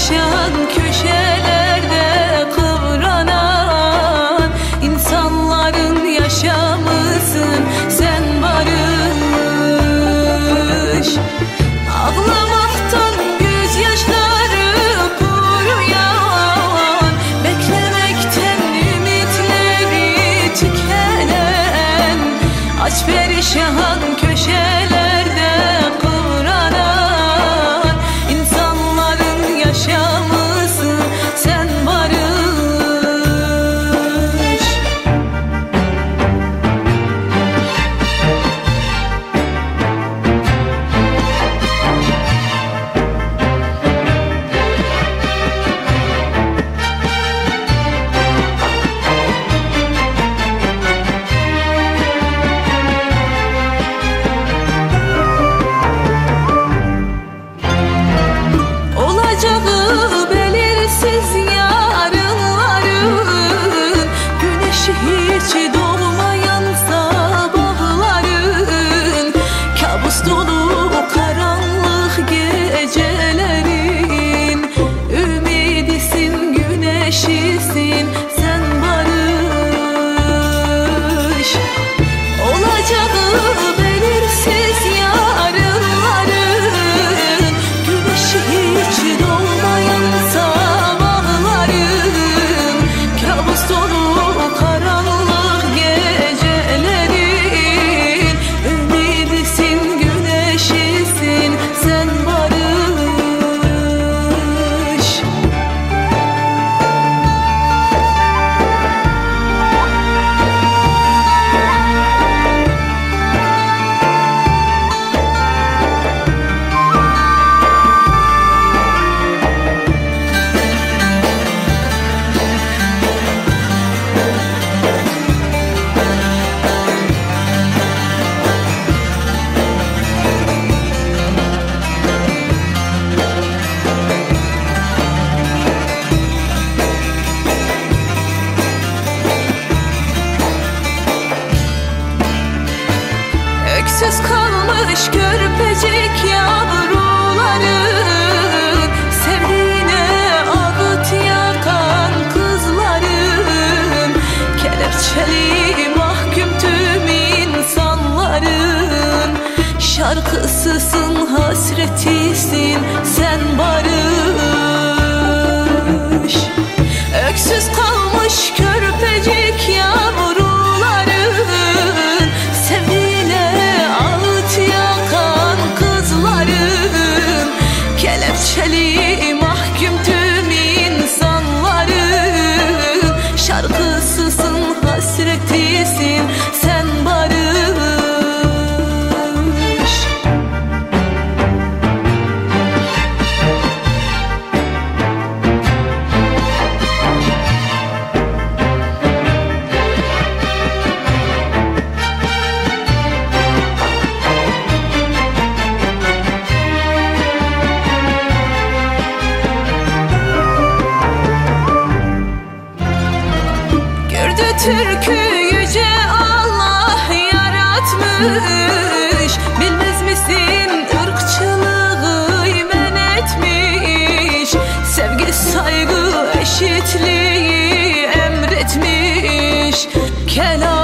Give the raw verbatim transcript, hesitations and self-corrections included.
yaşayan köşelerde kıvranan insanların yaşamısın sen barış. Ağlamaktan gözyaşları kuruyan, beklemekten ümitleri tükenen, aç perişan köşelerde kıvranan insanların yaşamısın sen barış. Olacağı belirsiz yarınların, güneşi hiç doğmayan sabahların, kabus dolu karanlık gecelerin, ümidisin, güneşisin sen barış. Olacağı belirsiz yarınların, güneşi hiç doğmayan sabahların, kabus dolu karanlık gecelerin, ümidisin, güneşisin sen barış. Öksüz kalmış körpecik yavruların, sevdiğine ağıt yakan kızların, kelepçeli mahkum tüm insanların, şarkısısın, hasretisin sen barış. Öksüz kalmış körpecik yavruların, sevdiğine ağıt yakan kızların, kelepçeli mahkum tüm insanların, şarkısısın, hasretisin sen barış. Türkü yüce Allah yaratmış, bilmez misin ırkçılığı men etmiş, sevgi, saygı, eşitliği emretmiş. Kelam